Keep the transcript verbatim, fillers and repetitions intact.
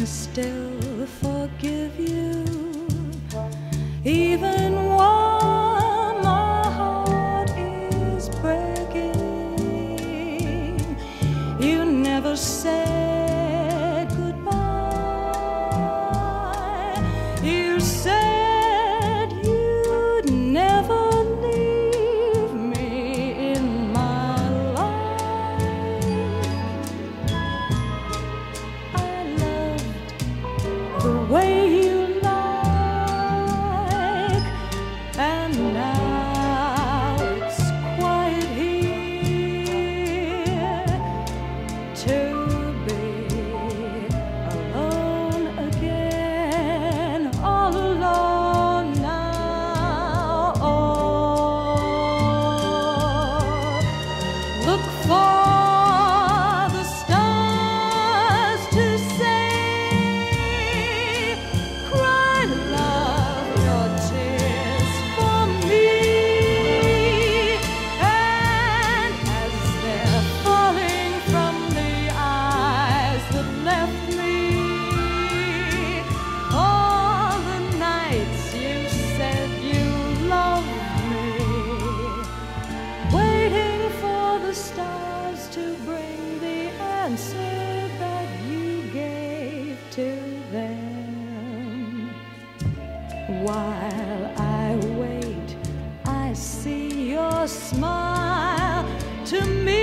can still forgive you, even while my heart is breaking. You never said goodbye. You said you'd never leave me in my life. I loved the way you like, and now it's quiet here to be alone again, all alone now. Oh, look for the stars to say, cry love your tears for me. And as they're falling from the eyes that left me, all the nights you said you loved me, waiting for the stars to bring the answer that you gave to them. While I wait, I see your smile to me.